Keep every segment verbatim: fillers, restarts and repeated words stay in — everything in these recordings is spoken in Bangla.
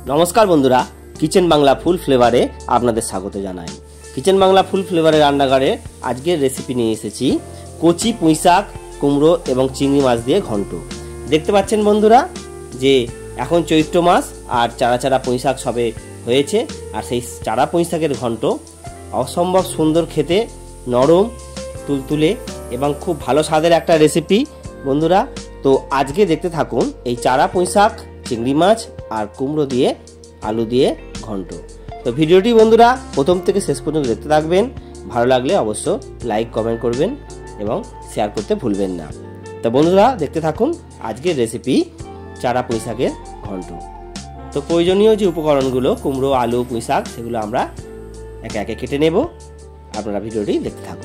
নমস্কার বন্ধুরা, কিচেন বাংলা ফুল ফ্লেভারে আপনাদের স্বাগত জানাই। কিচেন বাংলা ফুল ফ্লেভারে রান্নাঘরে আজকের রেসিপি নিয়ে এসেছি কচি পুঁইশাক, কুমড়ো এবং চিংড়ি মাছ দিয়ে ঘন্ট। দেখতে পাচ্ছেন বন্ধুরা যে এখন চৈত্র মাস আর চারা চারা পুঁইশাক সবে হয়েছে, আর সেই চারা পুঁইশাকের ঘন্ট অসম্ভব সুন্দর খেতে, নরম তুলতুলে এবং খুব ভালো স্বাদের একটা রেসিপি বন্ধুরা। তো আজকে দেখতে থাকুন এই চারা পুঁইশাক, চিংড়ি মাছ আর কুমড়ো দিয়ে আলু দিয়ে ঘন্ট। তো ভিডিওটি বন্ধুরা প্রথম থেকে শেষ পর্যন্ত দেখতে থাকবেন। ভালো লাগলে অবশ্য লাইক কমেন্ট করবেন এবং শেয়ার করতে ভুলবেন না। তো বন্ধুরা দেখতে থাকুন আজকের রেসিপি চারা পুঁইশাকের ঘন্ট। তো প্রয়োজনীয় যে উপকরণগুলো কুমড়ো, আলু, পুঁইশাক সেগুলো আমরা একে একে কেটে নেব। আপনারা ভিডিওটি দেখতে থাকুন।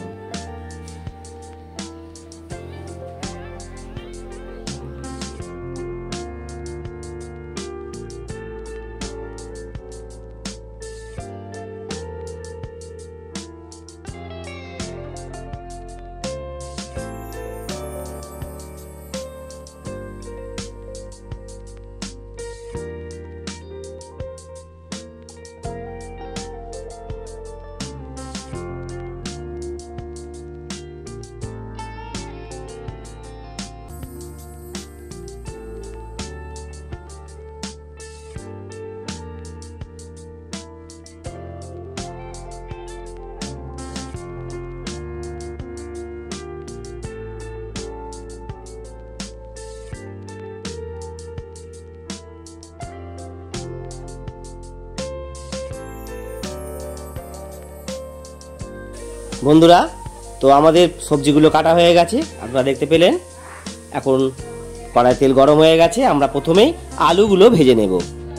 বন্ধুরা তো আমাদের সবজিগুলো কাটা হয়ে গেছে, আপনারা দেখতে পেলেন। এখন কড়াই তেল গরম হয়ে গেছে, আমরা প্রথমেই আলুগুলো ভেজে নেব।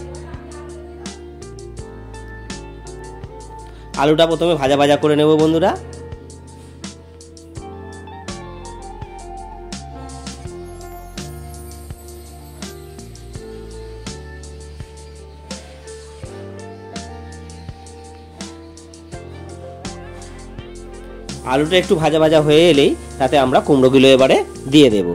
আলুটা প্রথমে ভাজা ভাজা করে নেব বন্ধুরা। আলুটা একটু ভাজা ভাজা হয়ে এলেই তাতে আমরা কুমড়োগুলো এবারে দিয়ে দেব।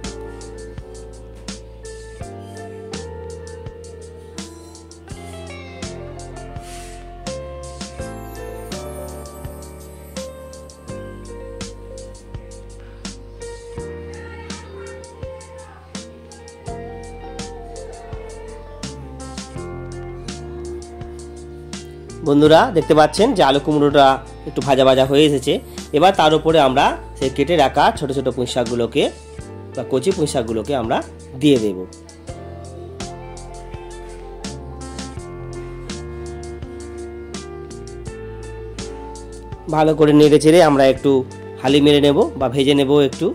বন্ধুরা দেখতে পাচ্ছেন যে আলু কুমড়োটা একটু ভাজা ভাজা হয়ে এসেছে। এবার তার উপরে আমরা সেই কেটে রাখা ছোট ছোট পুঁইশাকগুলোকে বা কচি পুঁইশাকগুলোকে আমরা দিয়ে দেব। ভালো করে নেড়ে চেড়ে আমরা একটু হালি মেরে নেব বা ভেজে নেব একটু।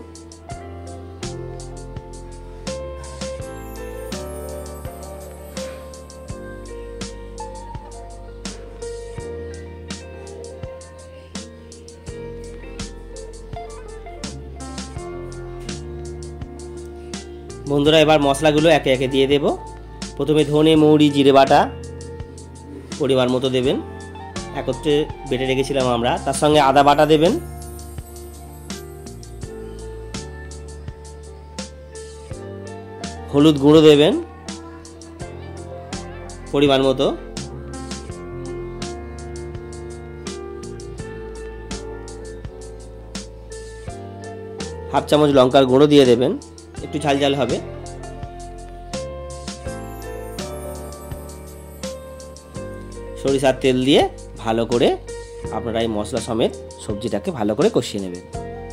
বন্ধুরা এবার মশলাগুলো একে একে দিয়ে দেব। প্রথমে ধনে, মৌরি, জিরে বাটা পরিমাণ মতো দেবেন, একত্রে বেটে রেখেছিলাম আমরা। তার সঙ্গে আদা বাটা দেবেন, হলুদ গুঁড়ো দেবেন পরিমাণ মতো, হাফ চামচ লঙ্কার গুঁড়ো দিয়ে দেবেন, একটু ঝাল ঝাল হবে। সরিষার তেল দিয়ে ভালো করে আপনারা এই মশলা সমেত সবজিটাকে ভালো করে কষিয়ে নেবেন।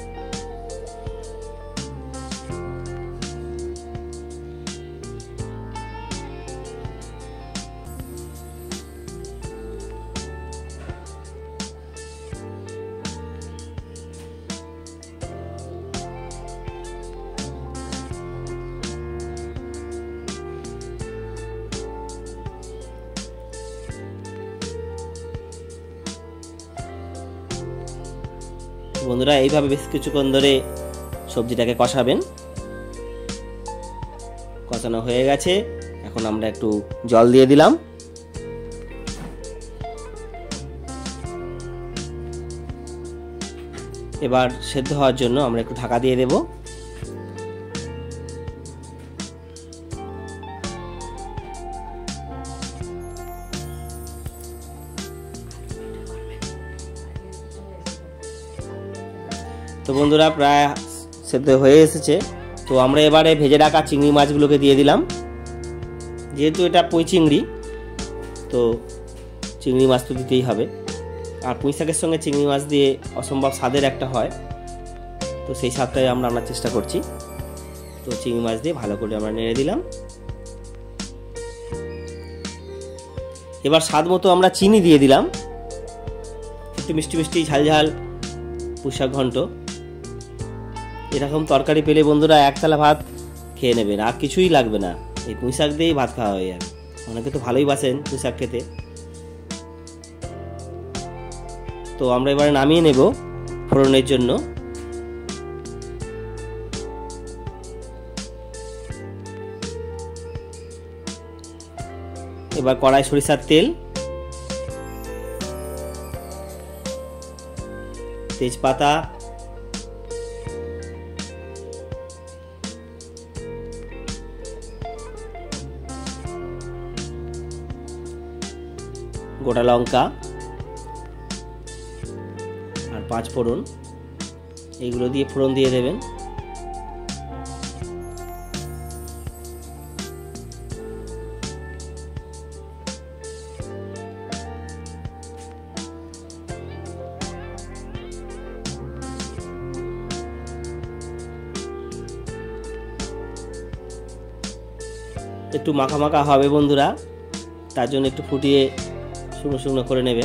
বন্ধুরা এইভাবে বেশ কিছুক্ষণ ধরে সবজিটাকে কষাবেন। কষানো হয়ে গেছে, এখন আমরা একটু জল দিয়ে দিলাম। এবার সেদ্ধ হওয়ার জন্য আমরা একটু ঢাকা দিয়ে দেব। তো বন্ধুরা প্রায় সেদ্ধ হয়ে এসেছে। তো আমরা এবারে ভেজে রাখা চিংড়ি মাছগুলোকে দিয়ে দিলাম। যেহেতু এটা পুঁই চিংড়ি, তো চিংড়ি মাছ তো দিতেই হবে। আর পুঁই শাকের সঙ্গে চিংড়ি মাছ দিয়ে অসম্ভব স্বাদের একটা হয়, তো সেই স্বাদটাই আমরা রান্নার চেষ্টা করছি। তো চিংড়ি মাছ দিয়ে ভালো করে আমরা নেড়ে দিলাম। এবার স্বাদ মতো আমরা চিনি দিয়ে দিলাম, একটু মিষ্টি মিষ্টি ঝাল ঝাল পুঁই শাক ঘন্ট। এরকম তরকারি পেলে বন্ধুরা এক থালা ভাত খেয়ে নেবেন, আর কিছুই লাগবে না। এই পুঁই শাক দিয়েই ভাত খাওয়া হয়ে যাবে। অনেকে তো ভালোই বাসেন পুঁই শাক খেতে। তো আমরা এবারে নামিয়ে নেব ফোড়নের জন্য। এবার কড়াই সরিষার তেল, তেজপাতা, গোটা লঙ্কা আর পাঁচ ফোড়ন, এইগুলো দিয়ে ফোড়ন দিয়ে দেবেন। একটু মাখা মাখা হবে বন্ধুরা, তার জন্য একটু ফুটিয়ে শুকনো শুকনো করে নেবেন।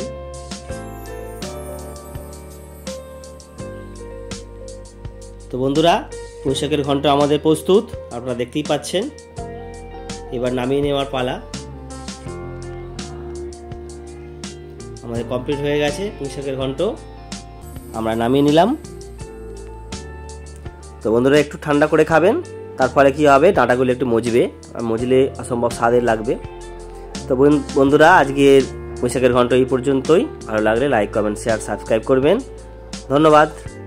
তো বন্ধুরা পুঁই শাকের ঘন্ট আমাদের প্রস্তুত, আপনারা দেখতেই পাচ্ছেন। এবার নামিয়ে নেওয়ার পালা। আমাদের কমপ্লিট হয়ে গেছে পুঁই শাকের ঘন্ট, আমরা নামিয়ে নিলাম। তো বন্ধুরা একটু ঠান্ডা করে খাবেন, তার ফলে কী হবে, ডাঁটাগুলো একটু মজবে, আর মজলে অসম্ভব স্বাদের লাগবে। তো বন্ধুরা আজকের পুঁই শাকের ঘন্ট এই পর্যন্তই। ভালো লাগলে লাইক কমেন্ট শেয়ার সাবস্ক্রাইব করবেন। ধন্যবাদ।